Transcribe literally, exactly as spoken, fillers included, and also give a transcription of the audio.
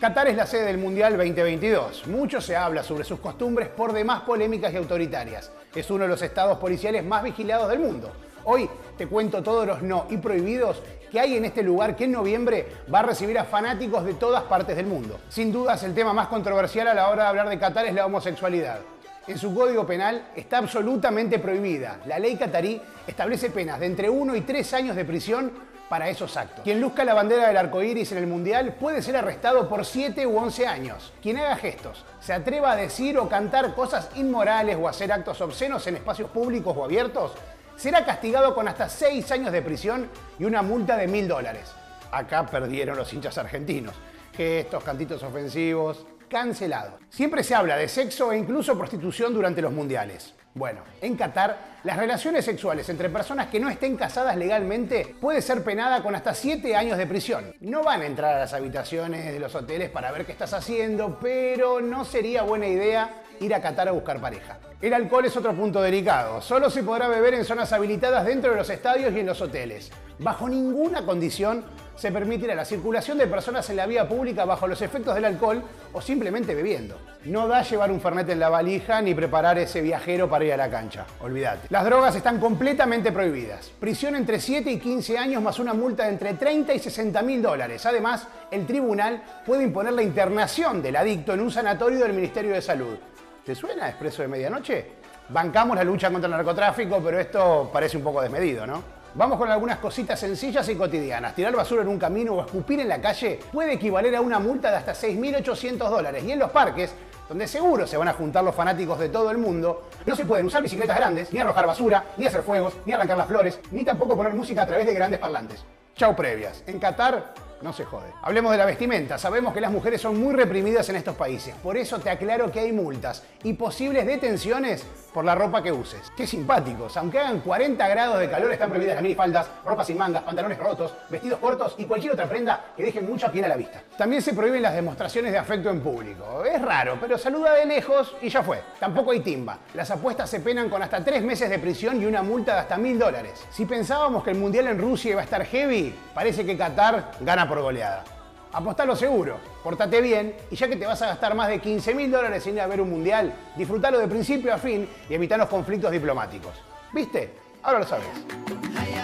Qatar es la sede del Mundial veinte veintidós. Mucho se habla sobre sus costumbres por demás polémicas y autoritarias. Es uno de los estados policiales más vigilados del mundo. Hoy te cuento todos los no y prohibidos que hay en este lugar que en noviembre va a recibir a fanáticos de todas partes del mundo. Sin dudas, el tema más controversial a la hora de hablar de Qatar es la homosexualidad. En su código penal está absolutamente prohibida. La ley qatarí establece penas de entre uno y tres años de prisión para esos actos. Quien luzca la bandera del arco iris en el Mundial puede ser arrestado por siete u once años. Quien haga gestos, se atreva a decir o cantar cosas inmorales o hacer actos obscenos en espacios públicos o abiertos, será castigado con hasta seis años de prisión y una multa de mil dólares. Acá perdieron los hinchas argentinos. Gestos, cantitos ofensivos, cancelados. Siempre se habla de sexo e incluso prostitución durante los mundiales. Bueno, en Qatar, las relaciones sexuales entre personas que no estén casadas legalmente puede ser penada con hasta siete años de prisión. No van a entrar a las habitaciones de los hoteles para ver qué estás haciendo, pero no sería buena idea ir a Qatar a buscar pareja. El alcohol es otro punto delicado. Solo se podrá beber en zonas habilitadas dentro de los estadios y en los hoteles. Bajo ninguna condición se permitirá la circulación de personas en la vía pública bajo los efectos del alcohol o simplemente bebiendo. No da llevar un fernet en la valija ni preparar ese viajero para ir a la cancha. Olvídate. Las drogas están completamente prohibidas. Prisión entre siete y quince años más una multa de entre treinta y sesenta mil dólares. Además, el tribunal puede imponer la internación del adicto en un sanatorio del Ministerio de Salud. ¿Te suena Expreso de Medianoche? Bancamos la lucha contra el narcotráfico, pero esto parece un poco desmedido, ¿no? Vamos con algunas cositas sencillas y cotidianas. Tirar basura en un camino o escupir en la calle puede equivaler a una multa de hasta seis mil ochocientos dólares. Y en los parques, donde seguro se van a juntar los fanáticos de todo el mundo, no se pueden usar bicicletas grandes, ni arrojar basura, ni hacer fuegos, ni arrancar las flores, ni tampoco poner música a través de grandes parlantes. Chau previas. En Qatar no se jode. Hablemos de la vestimenta. Sabemos que las mujeres son muy reprimidas en estos países. Por eso te aclaro que hay multas y posibles detenciones por la ropa que uses. Qué simpáticos. Aunque hagan cuarenta grados de calor, están prohibidas las minifaldas, ropa sin mangas, pantalones rotos, vestidos cortos y cualquier otra prenda que deje mucha piel a la vista. También se prohíben las demostraciones de afecto en público. Es raro, pero saluda de lejos y ya fue. Tampoco hay timba. Las apuestas se penan con hasta tres meses de prisión y una multa de hasta mil dólares. Si pensábamos que el Mundial en Rusia iba a estar heavy, parece que Qatar gana por goleada. Apostalo seguro, portate bien y ya que te vas a gastar más de quince mil dólares en ir a ver un mundial, disfrutalo de principio a fin y evita los conflictos diplomáticos. ¿Viste? Ahora lo sabes.